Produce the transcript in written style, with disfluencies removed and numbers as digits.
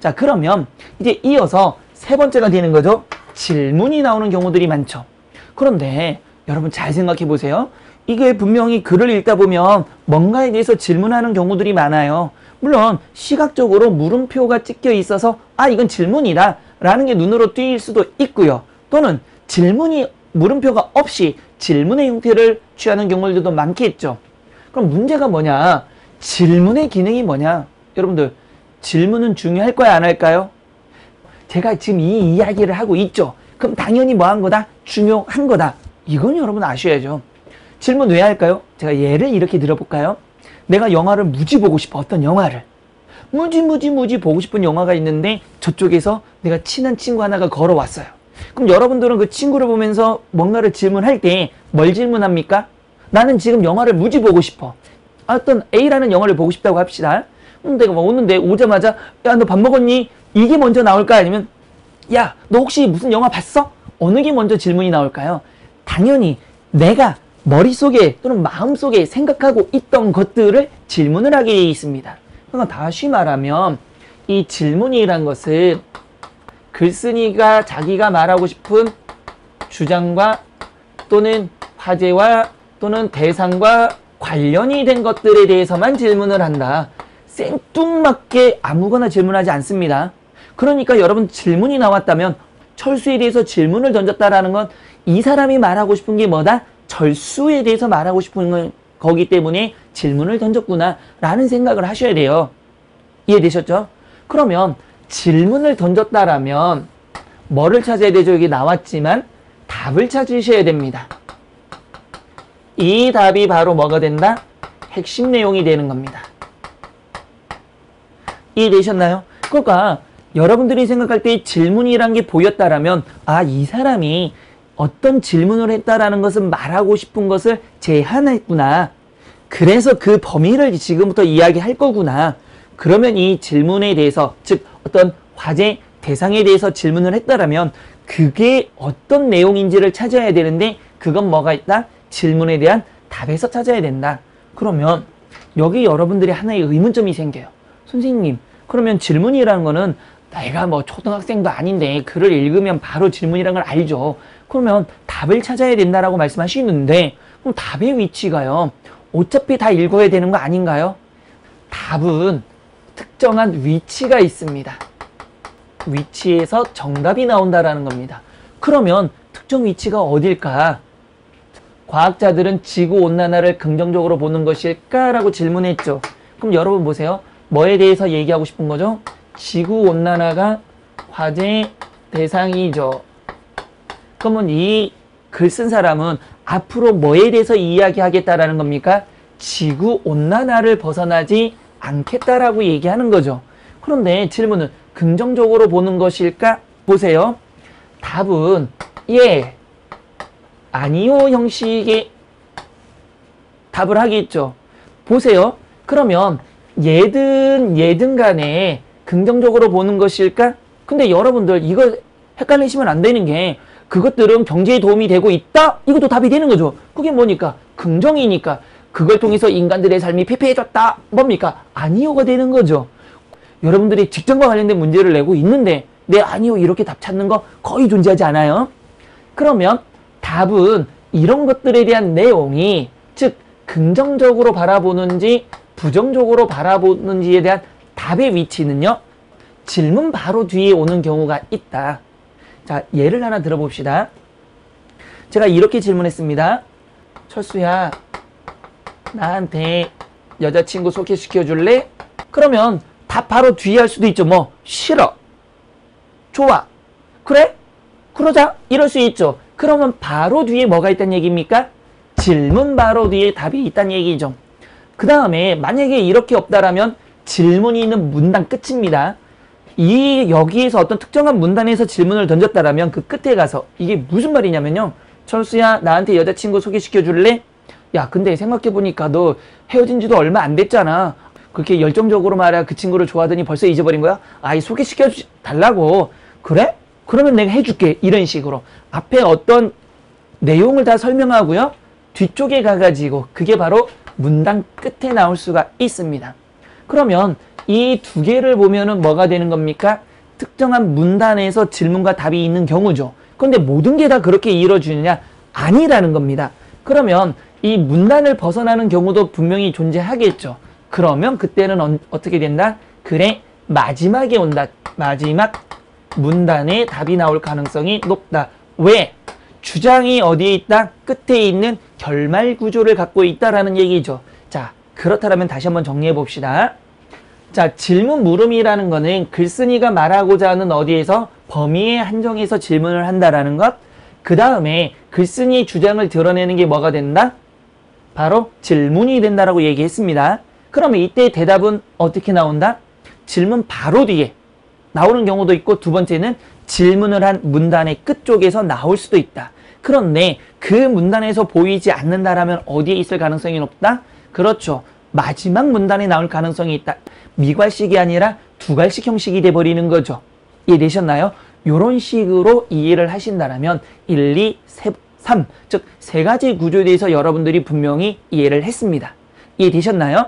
자, 그러면 이제 이어서 세 번째가 되는 거죠. 질문이 나오는 경우들이 많죠. 그런데 여러분 잘 생각해 보세요. 이게 분명히 글을 읽다 보면 뭔가에 대해서 질문하는 경우들이 많아요. 물론 시각적으로 물음표가 찍혀 있어서 아, 이건 질문이다 라는 게 눈으로 띄일 수도 있고요. 또는 질문이 물음표가 없이 질문의 형태를 취하는 경우들도 많겠죠. 그럼 문제가 뭐냐? 질문의 기능이 뭐냐? 여러분들 질문은 중요할까요? 안 할까요? 제가 지금 이 이야기를 하고 있죠. 그럼 당연히 뭐 한 거다? 중요한 거다. 이건 여러분 아셔야죠. 질문 왜 할까요? 제가 예를 이렇게 들어볼까요? 내가 영화를 무지 보고 싶어. 어떤 영화를. 무지 보고 싶은 영화가 있는데 저쪽에서 내가 친한 친구 하나가 걸어왔어요. 그럼 여러분들은 그 친구를 보면서 뭔가를 질문할 때 뭘 질문합니까? 나는 지금 영화를 무지 보고 싶어. 어떤 A라는 영화를 보고 싶다고 합시다. 내가 뭐 오는데 오자마자 야, 너 밥 먹었니? 이게 먼저 나올까? 아니면 야, 너 혹시 무슨 영화 봤어? 어느 게 먼저 질문이 나올까요? 당연히 내가 머릿속에 또는 마음속에 생각하고 있던 것들을 질문을 하게 되어 있습니다. 그러니까 다시 말하면 이 질문이란 것은 글쓴이가 자기가 말하고 싶은 주장과 또는 화제와 또는 대상과 관련이 된 것들에 대해서만 질문을 한다. 생뚱맞게 아무거나 질문하지 않습니다. 그러니까 여러분 질문이 나왔다면 철수에 대해서 질문을 던졌다라는 건 이 사람이 말하고 싶은 게 뭐다? 철수에 대해서 말하고 싶은 거기 때문에 질문을 던졌구나 라는 생각을 하셔야 돼요. 이해되셨죠? 그러면 질문을 던졌다라면 뭐를 찾아야 되죠? 여기 나왔지만 답을 찾으셔야 됩니다. 이 답이 바로 뭐가 된다? 핵심 내용이 되는 겁니다. 이해되셨나요? 그러니까 여러분들이 생각할 때 질문이란 게 보였다라면 아, 이 사람이 어떤 질문을 했다라는 것은 말하고 싶은 것을 제한했구나. 그래서 그 범위를 지금부터 이야기할 거구나. 그러면 이 질문에 대해서 즉 어떤 화제 대상에 대해서 질문을 했다라면 그게 어떤 내용인지를 찾아야 되는데 그건 뭐가 있다? 질문에 대한 답에서 찾아야 된다. 그러면 여기 여러분들이 하나의 의문점이 생겨요. 선생님, 그러면 질문이라는 거는 내가 뭐 초등학생도 아닌데 글을 읽으면 바로 질문이라는 걸 알죠. 그러면 답을 찾아야 된다라고 말씀하시는데 그럼 답의 위치가요. 어차피 다 읽어야 되는 거 아닌가요? 답은 특정한 위치가 있습니다. 위치에서 정답이 나온다라는 겁니다. 그러면 특정 위치가 어딜까? 과학자들은 지구온난화를 긍정적으로 보는 것일까라고 질문했죠. 그럼 여러분 보세요. 뭐에 대해서 얘기하고 싶은 거죠? 지구온난화가 화제 대상이죠. 그러면 이 글 쓴 사람은 앞으로 뭐에 대해서 이야기하겠다라는 겁니까? 지구온난화를 벗어나지 않겠다라고 얘기하는 거죠. 그런데 질문은 긍정적으로 보는 것일까? 보세요. 답은 예, 아니요 형식의 답을 하겠죠. 보세요. 그러면 얘든 간에 긍정적으로 보는 것일까? 근데 여러분들 이거 헷갈리시면 안 되는 게 그것들은 경제에 도움이 되고 있다? 이것도 답이 되는 거죠. 그게 뭐니까? 긍정이니까. 그걸 통해서 인간들의 삶이 피폐해졌다. 뭡니까? 아니요가 되는 거죠. 여러분들이 직장과 관련된 문제를 내고 있는데 네, 아니요 이렇게 답 찾는 거 거의 존재하지 않아요. 그러면 답은 이런 것들에 대한 내용이 즉 긍정적으로 바라보는지 부정적으로 바라보는지에 대한 답의 위치는요. 질문 바로 뒤에 오는 경우가 있다. 자, 예를 하나 들어봅시다. 제가 이렇게 질문했습니다. 철수야, 나한테 여자친구 소개시켜 줄래? 그러면 답 바로 뒤에 할 수도 있죠. 뭐 싫어, 좋아, 그래? 그러자 이럴 수 있죠. 그러면 바로 뒤에 뭐가 있다는 얘기입니까? 질문 바로 뒤에 답이 있다는 얘기죠. 그 다음에 만약에 이렇게 없다라면 질문이 있는 문단 끝입니다. 여기에서 어떤 특정한 문단에서 질문을 던졌다라면 그 끝에 가서 이게 무슨 말이냐면요. 철수야, 나한테 여자친구 소개시켜 줄래? 야, 근데 생각해보니까 너 헤어진 지도 얼마 안 됐잖아. 그렇게 열정적으로 말야 그 친구를 좋아하더니 벌써 잊어버린 거야? 아이, 소개시켜 달라고. 그래? 그러면 내가 해줄게. 이런 식으로 앞에 어떤 내용을 다 설명하고요. 뒤쪽에 가가지고 그게 바로 문단 끝에 나올 수가 있습니다. 그러면 이 두 개를 보면은 뭐가 되는 겁니까? 특정한 문단에서 질문과 답이 있는 경우죠. 그런데 모든 게 다 그렇게 이루어지느냐? 아니라는 겁니다. 그러면 이 문단을 벗어나는 경우도 분명히 존재하겠죠. 그러면 그때는 어떻게 된다? 그래, 마지막에 온다. 마지막 문단에 답이 나올 가능성이 높다. 왜? 주장이 어디에 있다? 끝에 있는 결말 구조를 갖고 있다라는 얘기죠. 자, 그렇다면 다시 한번 정리해 봅시다. 자, 질문 물음이라는 거는 글쓴이가 말하고자 하는 어디에서 범위에 한정해서 질문을 한다라는 것. 그 다음에 글쓴이의 주장을 드러내는 게 뭐가 된다? 바로 질문이 된다라고 얘기했습니다. 그러면 이때 대답은 어떻게 나온다? 질문 바로 뒤에 나오는 경우도 있고, 두 번째는 질문을 한 문단의 끝쪽에서 나올 수도 있다. 그런데 그 문단에서 보이지 않는다라면 어디에 있을 가능성이 높다? 그렇죠. 마지막 문단에 나올 가능성이 있다. 미괄식이 아니라 두괄식 형식이 돼버리는 거죠. 이해되셨나요? 이런 식으로 이해를 하신다면 1, 2, 3, 즉 세 가지 구조에 대해서 여러분들이 분명히 이해를 했습니다. 이해되셨나요?